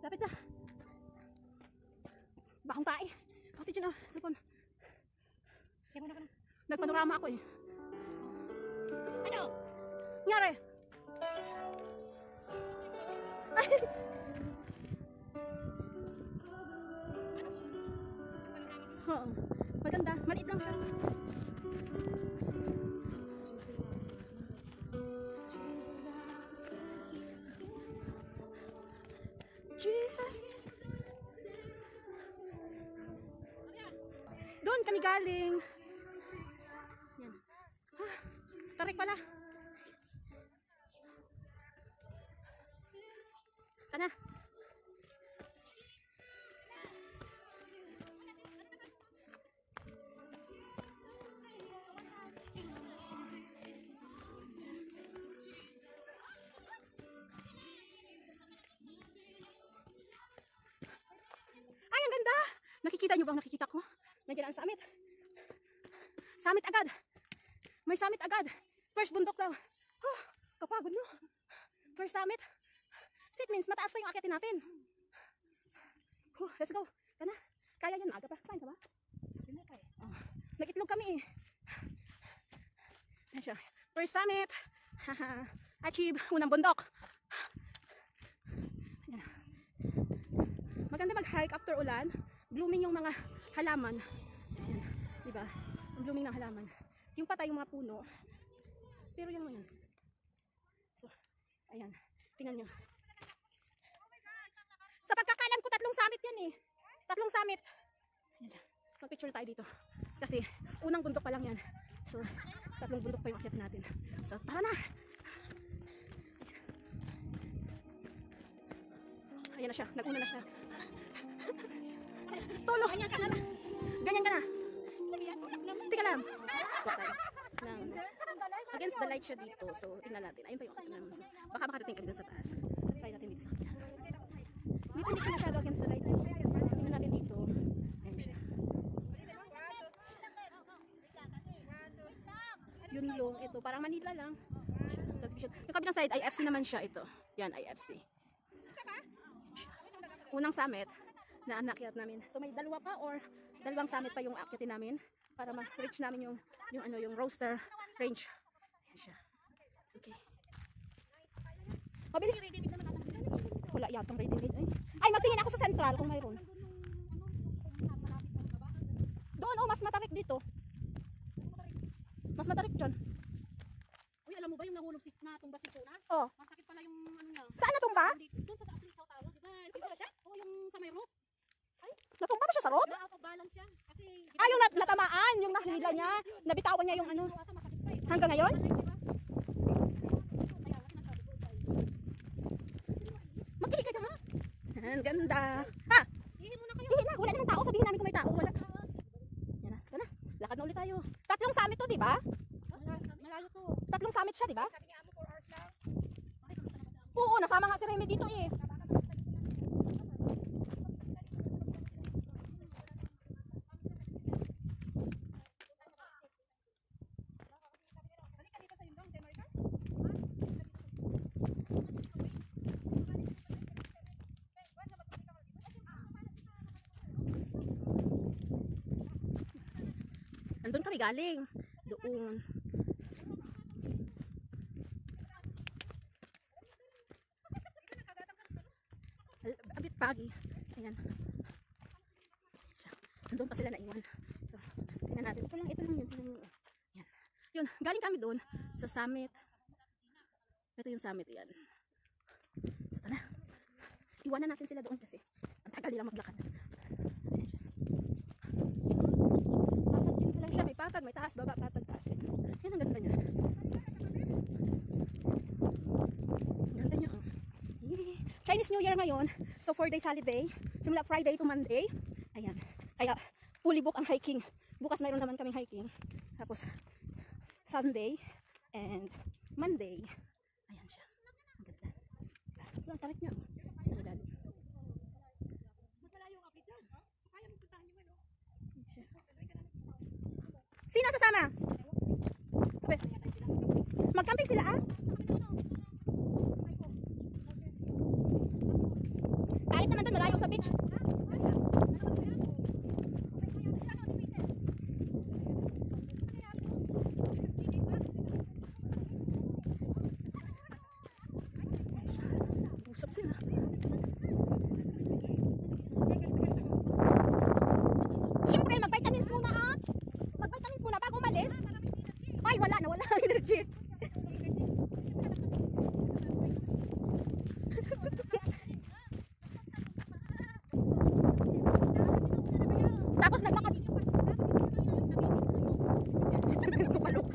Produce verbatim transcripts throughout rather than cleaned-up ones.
Lapit na. Bakong tae. Ate dyan na. Sapon. Nagpanorama ako eh. Ano? Nangyari? Ay! Oo. Maganda. Maliit lang siya. Jesus. Doon kami galing. Yan. Ah, tarik pala. Kana. Ay, ang ganda! Nakikita nyo bang nakikita ko? Nandiyan ang summit. Summit agad. May summit agad. First bundok daw. Oh, kapagod no. First summit. So it means mataas pa yung akyatin natin. Oh, let's go. Kana. Kaya yan, aga pa. Kain ka ba? Oh, nag-itlog kami eh. Yan siya. First summit. Achieve. Unang bundok. Yan. Maganda mag-hike after ulan. Blooming yung mga halaman. Ayan, diba? Ang blooming ng halaman. Yung patay yung mga puno. Pero yan mo yan. So, ayan. Tingnan nyo. Sa pagkakalam ko, tatlong summit yan eh. Tatlong summit. Ayan siya. Mag-picture tayo dito. Kasi, unang bundok pa lang yan. So, tatlong bundok pa yung akyat natin. So, tara na! Ayan na siya. Nag-una na siya. Tulo! Ganyan ka na. Ganyan ka na. Tika lang. Against the light siya dito. So, tingnan natin. Ayun pa yung akyat naman. So, baka makarating kami dun sa taas. Try natin dito sa kanya. Dito hindi siya masyado against the light. Tingnan natin dito. Ayun siya. Yuen Long. Ito. Parang Manila lang. Yung kabilang side, I F C naman siya. Ito. Yan, I F C. Unang summit na anakyat namin. So may dalawa pa or dalawang summit pa yung akyatin namin para ma-reach namin yung yung ano yung Rooster Ridge. Ayan siya. Okay. Mabilis. Wala yatang ready made. Ay, ay magtingin ako sa central kung mayroon. Doon oh, mas matarik dito. Mas matarik dyan. Uy, alam mo ba yung nahulog si na tumba si Chona? Oh. Masakit pala yung ano niya. Saan natumba? Doon sa Apple Tower, di ba? Dito ba siya? Oo, yung sa may roof. Ay, natumba ba siya sa road? na out of balance siya. Kasi ah, yung nat natamaan, yung nahila niya. Nabitawan niya yung ano. Hanggang ngayon? Magkihi ka dyan ha? Ang ganda. Ha? Ihi muna kayo. Ihi na, wala namang tao. Sabihin namin kung may tao. Wala. Yan na, yan na. Lakad na ulit tayo. Tatlong summit to, di ba? Malayo to. Tatlong summit siya, di ba? Sabi niya amo four hours lang. Oo, nasama nga si Remy dito eh. Nandun kami galing. Doon. A bit pagi. Ayan. Nandun pa sila naiwan. So, tingnan natin. Ito lang, ito lang yun. Ito lang yun. Ayan. Yun, galing kami doon sa summit. Ito yung summit. Ayan. So, tala. Iwanan natin sila doon kasi ang tagal nila maglakad. Ayan siya. Patag din lang siya. May patag, may taas, baba, patag, taas. Yan ang ganda niya. Ganda niya. Oh. Chinese New Year ngayon. So four days holiday. Simula Friday to Monday. Ayan. Kaya fully book ang hiking. Bukas mayroon naman kaming hiking. Tapos Sunday and Monday. Ayan siya. Ang ganda. Ito ang tarik niya. Ang ganda. Mas malayo ang apit dyan. Kaya mo puntahan yung ano. Sino sasama? Mag-camping sila ah? Kahit naman beach. Usap sila. Siyempre, mag-vitamins muna ah. Mag-vitamins muna bago umalis. Ay, wala na, wala ang energy. Tapos naglakad. Luka-luka.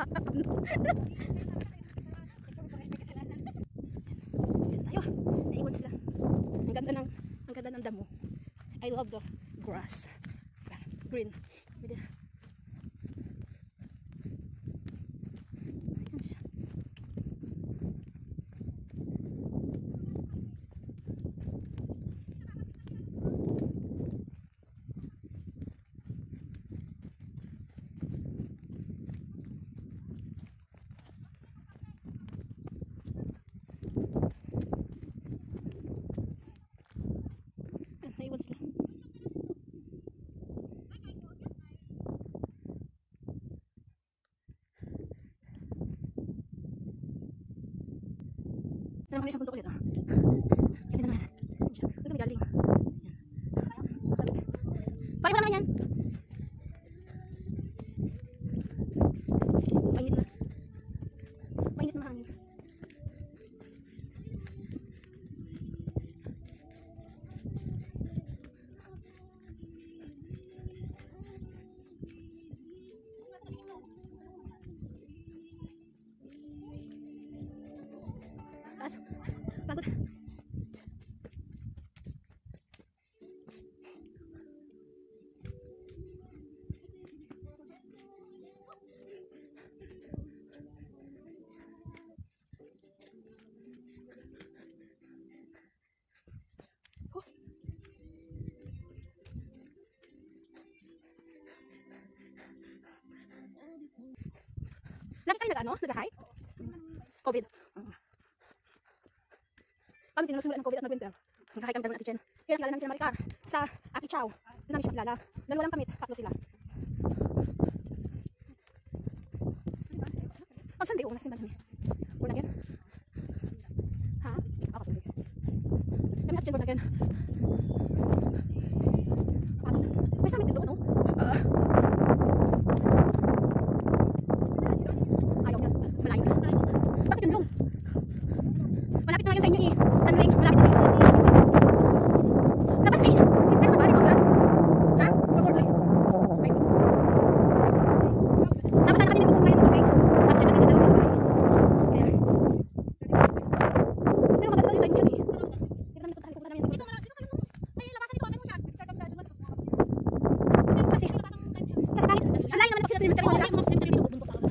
Diyan tayo. Naiwan sila. Ang ganda ng, ang ganda ng damo. I love the grass. Green. Pwede. Ayan siya. Ayan, naiwan sila. Tara mga isang bundok ulit ah. Kaya naman. Ito may galing. Pari ko naman yan. Mainit na. Mainit na mahangin. Taas. Pagod. Oh. Lagi kayo nag-ano? Nag-hike? COVID. Uh. Kami tinulog ng COVID at nag-winter. Nagkakay kami ng Ate Chen. Kaya nakilala namin sila Maricar sa Aki Chow. Doon namin siya nakilala. Dalawa lang kami, tatlo sila. Pag Sunday, unas simbahan kami. Born again. Ha? Ako tuloy. Kami Ate Chen born again. May summit dito, no? Uh. Ayaw niya. Mas malayo. Bakit yun long? Malapit na ngayon sa inyo eh. Tanling, malapit na sa inyo. Labas ay, hindi ka balik ka. Ha? For for day. Ay. Sama-sama kami nagkukuha ngayon ng tubig. At saka sila dalawa sa sabay. Kaya. Pero maganda yung time siya eh. Pero kami nagpunta namin sa dito. Dito sa inyo. May labasan dito. Ano mo siya? Start up sa dyan. Kasi, kasi kahit, ang layo naman ako sila sa cemetery. Wala naman cemetery dito. Bundok ako.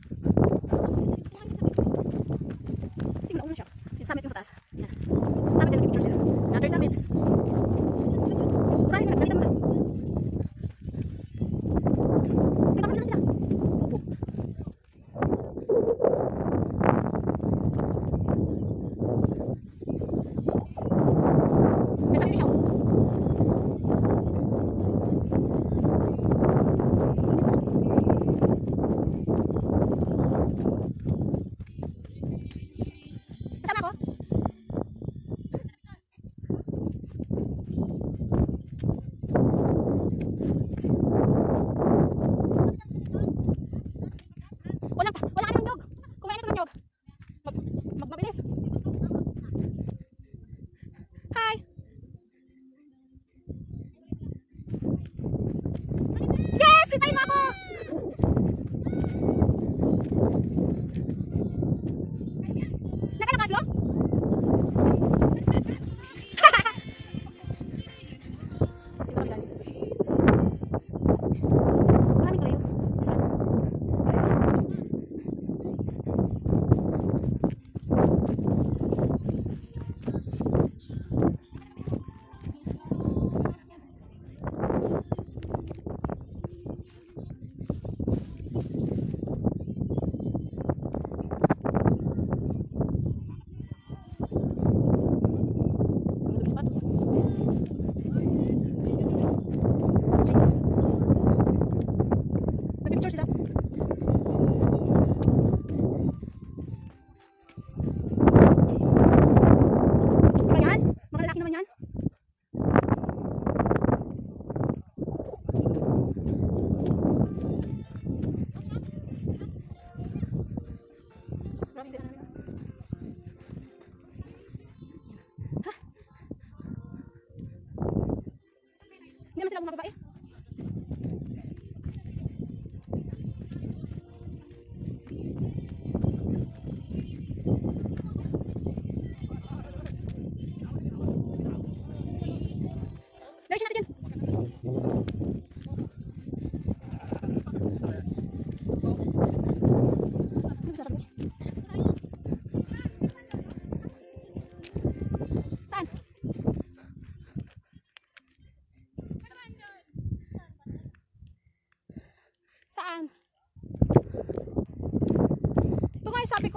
Tingnan ko na siya. Yung summit yung sa taas. Yan. Summit din picture sila. Another summit. Urahin mo na. Ganito mo na. May bakit na sila. Opo. May summit na siya. Kasama ako?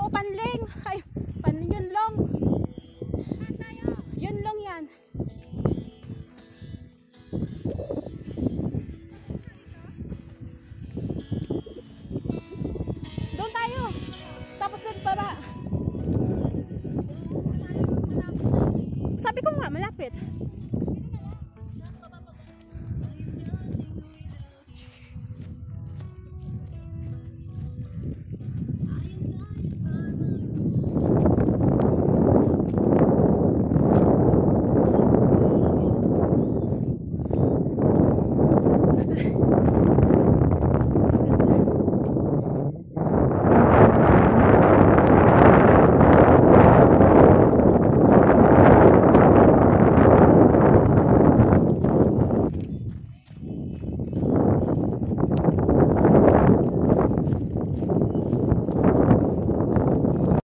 Panling.